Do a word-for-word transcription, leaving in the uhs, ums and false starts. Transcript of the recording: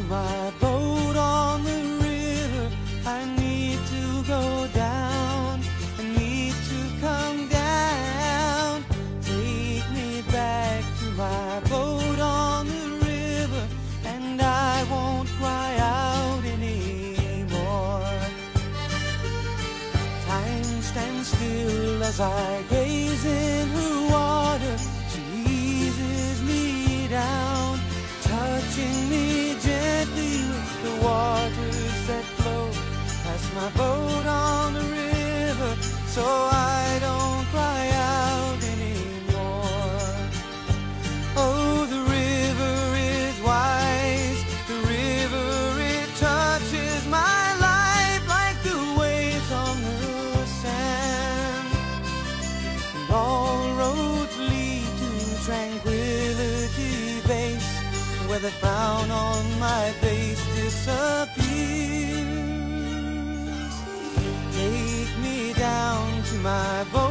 my boat on the river. I need to go down, I need to come down. Take me back to my boat on the river, and I won't cry out anymore. Time stands still as I gaze in her water. She eases me down, touching me gently with the waters that flow past my boat on the river, so I don't cry out anymore. Oh, the river is wise, the river, it touches my life like the waves on the sand. And all roads lead to Tranquility Base, where the frown on my face disappears. Take me down to my boat